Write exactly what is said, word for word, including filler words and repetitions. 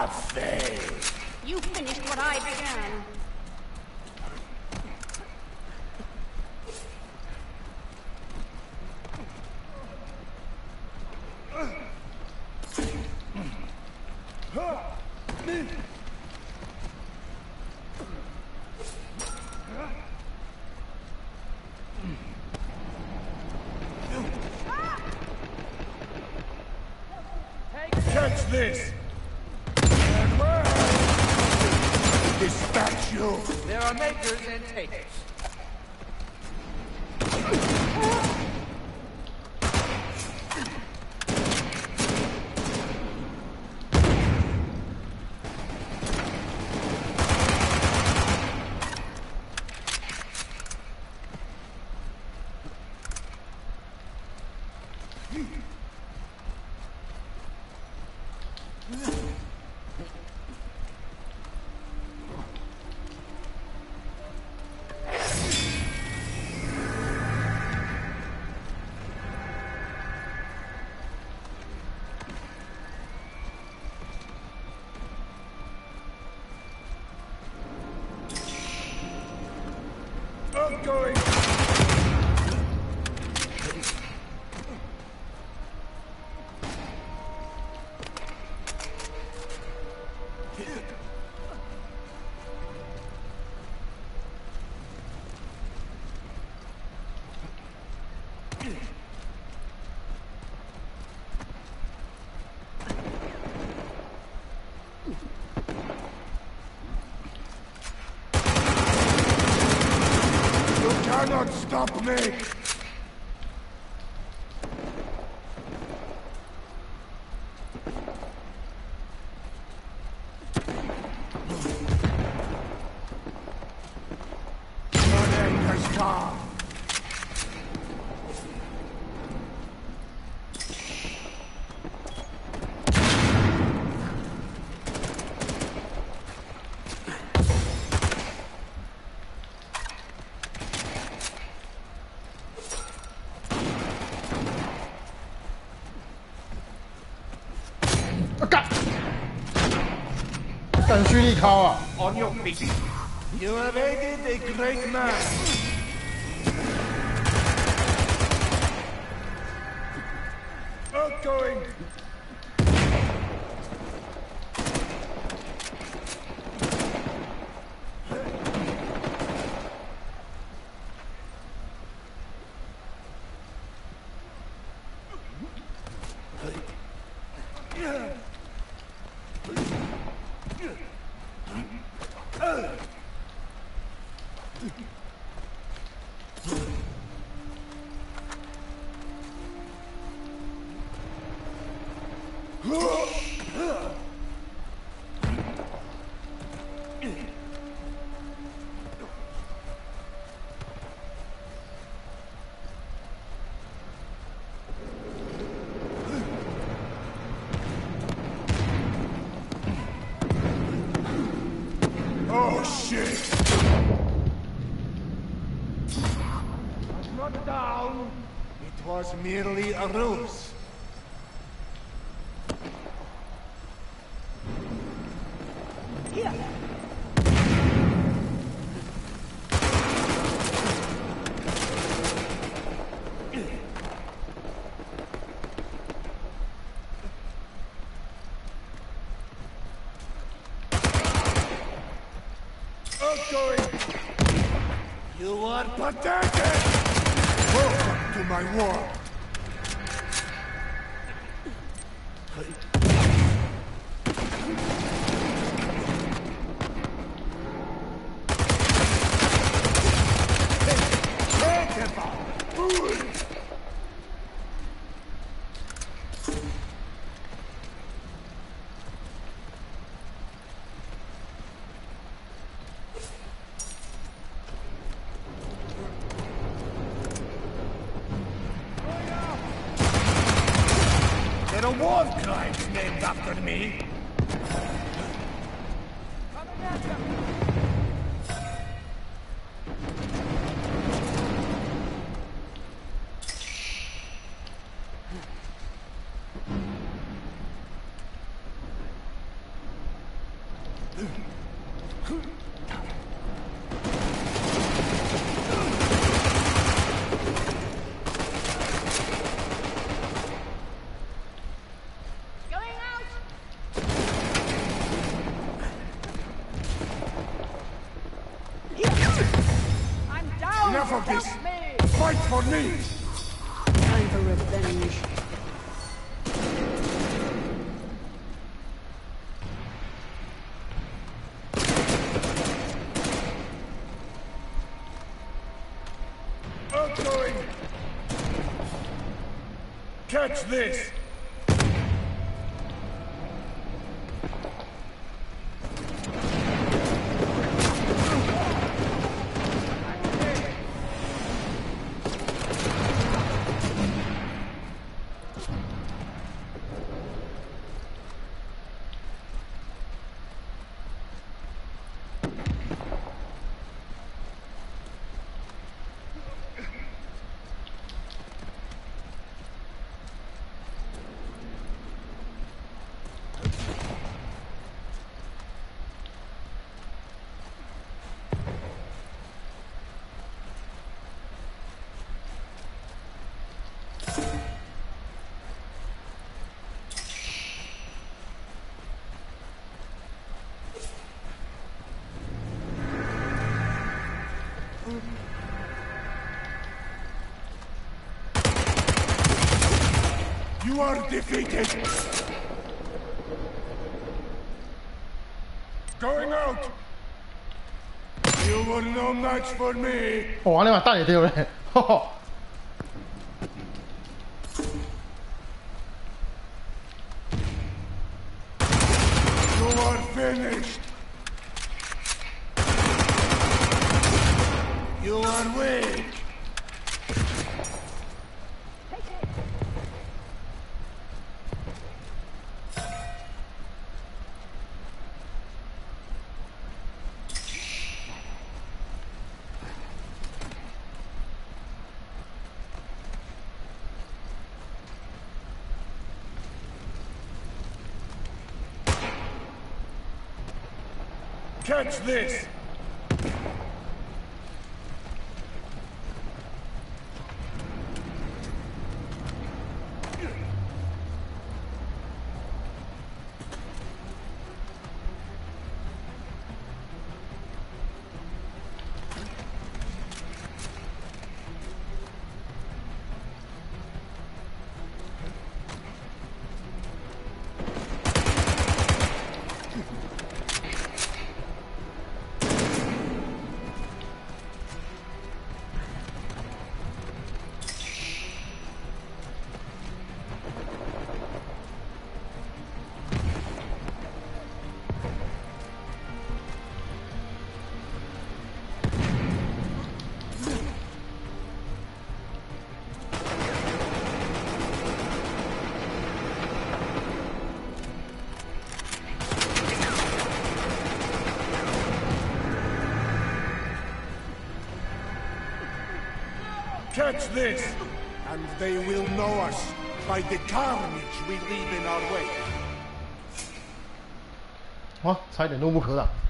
failed. You finished what I began. Catch this! Dispatch you! There are makers and takers. I'm going! Cannot stop me! Your end has come! On your feet. You have aided a great man! Outgoing! Oh shit! I'm not down. It was merely a ruse. Here. Outgoing! You are pathetic! Welcome to my world! There are war crimes named after me. enough of this! Fight for me! Time for revenge. Outgoing! Catch this! You are defeated! Going out! You were no match for me! 我玩那把大野丢嘞，哈哈。 You are finished! You are weak! Catch this! Catch this! And they will know us by the carnage we leave in our wake. 哇，差一点怒不可挡。